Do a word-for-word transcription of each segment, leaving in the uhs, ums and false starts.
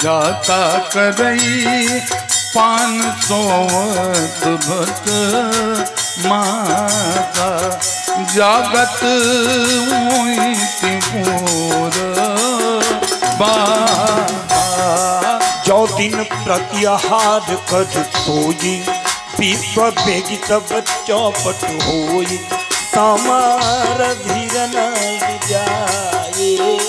जाता करई पान सोवत भट माता जागत हुई तिपुर बाबा। जो दिन प्रत्याहार कर सोई विश्व बेगित चौपट होई समार धीर न जाए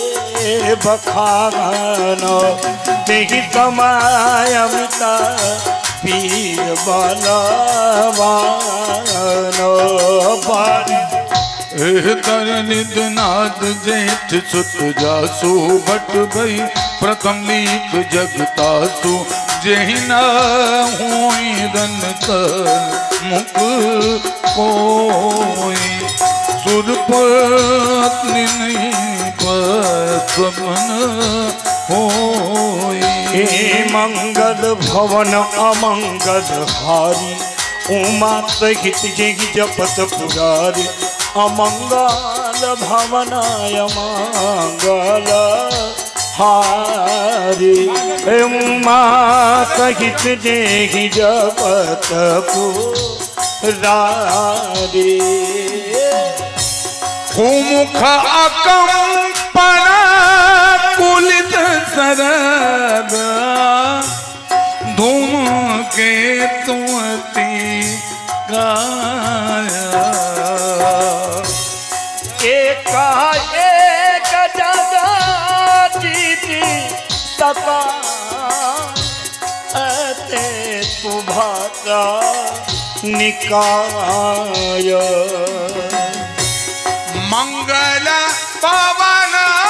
बखान देहि समय अमिता पीर बलवान बार तर निधनाद जेठ सुत जासु भट भई प्रथम लीक जगतासु जेहिना हुई रन कर मुख कोई सुरपत्नी नहीं पवन होई। मंगल भवन अमंगल हारी उमा सहित जेहि जपत पुरारी अमंगल भवनाय मंगल हारी उमा सहित जेहि जपत पुरारी। मुख अकंपन कुलित सरद धूम के तुमती गाया एक एक जगा जीती सका ते सुभाषा निकाय। मंगल पवन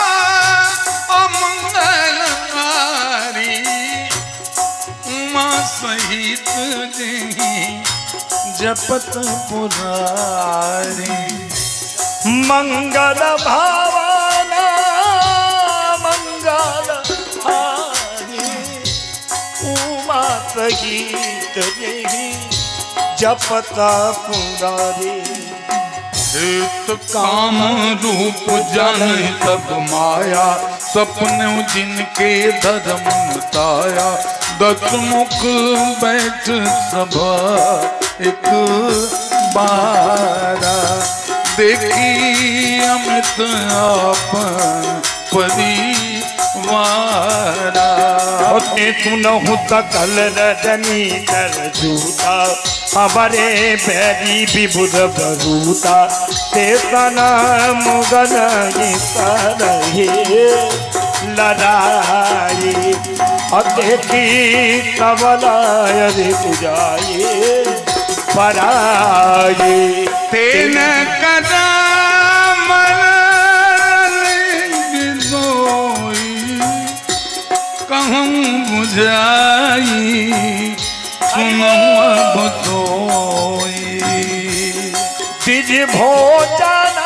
अमंगलकारी उमा सहित जेहि जपत पुरारी। मंगल भवन मंगल हारी उमा सहित जेहि जपत पुरारी। काम रूप जान सब माया सपने जिनके धर्म ताया दस मुख बैठ सभा एक बारा देखी अमित आपन परिवारा। होते सुनहु सकल रजनी कर जूता हमारे बैरी विबुध बरूता ते सना मुगल रहे लड़ाई देखी कबलाय जाए पराये तेन कदा कहूँ बुझाई सुनो अब तोई तिज भोजन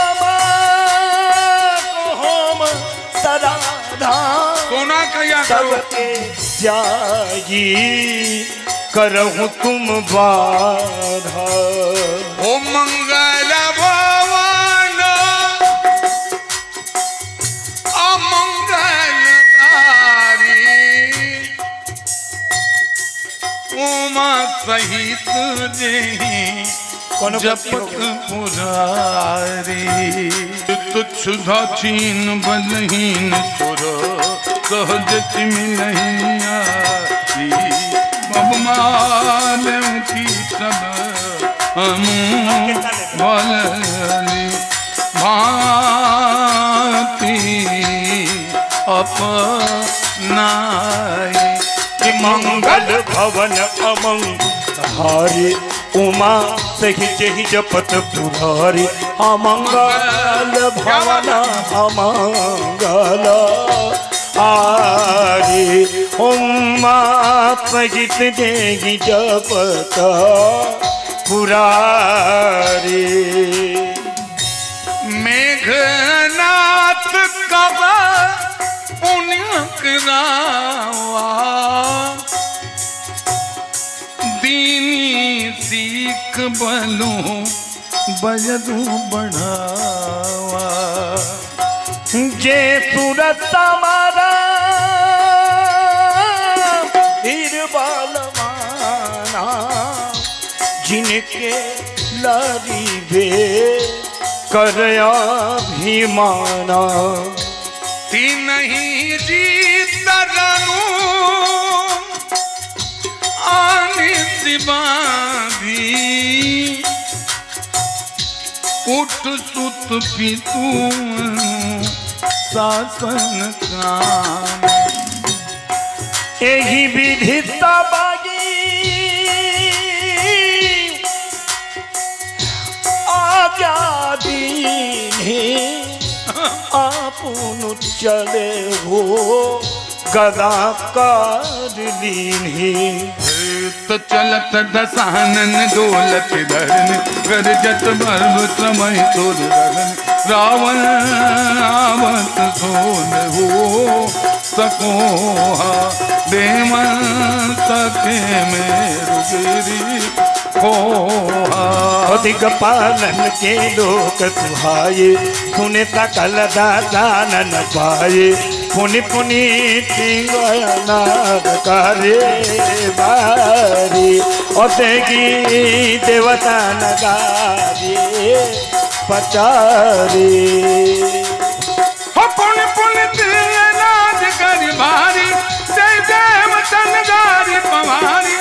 हम सदा सोना कया सबके जाई करहूँ तुम बाधा। ओ मंगल भवन अमंगलकारी उमा सहित जेहि जपत पुरारी। तुच्छ धाचीन बलहीन सुर सहज मिलहिया बबमाल की सब हम भली भांति अपनाई। मंगल भवन अमंगलहारी उमा सही जही जपत पुरारी अमंगल भवन अमंगल हारी उमा सहित जही जपत पुरारी। मेघनाथ कब पुण्य करावा दीनी सीख बलो बजरू बढ़ावा। जे सूरत हमारा बलवाना जिनके लारी वे करया भी माना तीन ही जीत रनु आने सिबादी उठ सुत पितु शासन काम यही विधिता बागी आज्ञा दीने आपुन चले हो गदा कर लीन्ही तो चलत दसानन डोलत धरन गरजत भर्व समय तोर धरन रावण आवत सोन हो सकोहा देवन सके मेरु गिरी खोहा दिगपालन के लोक सुहाये सुने सकल दानन पाए पुनि पुनि तिंगनाद करे बारी ओतेगी देवता नगारी पचारी हो पुनि पुनि तिंगनाद करे बारी जय देवता नगारी पवारी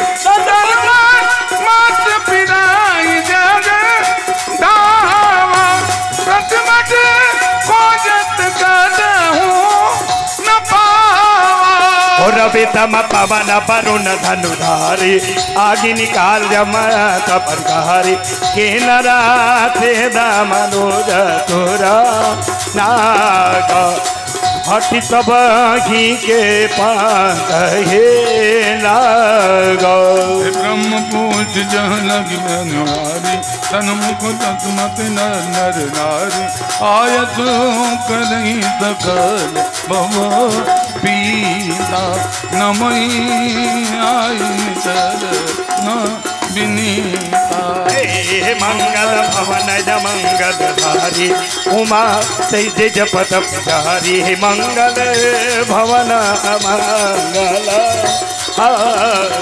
मात पिराई जग दावा प्रतिमत खोजत करहूं न पावा और बेतम पवन वरुण धनुधारी आगे निकाल जमा कपरकारी के नराते दामनोज तोरा नागा हटी सब घी के पात हे नागा ब्रह्म पूज जहाँ लगी नारी तन्मुख तत्मत नर नर नारी आयत करही सकल भव पीता नमई आई चर न विनीता मंगल भवन मंगल हारी उमा सही जपत पुजारी मंगल भवन मंगल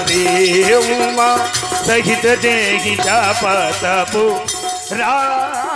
हारी उमा सहित देहि जपत पुजारी।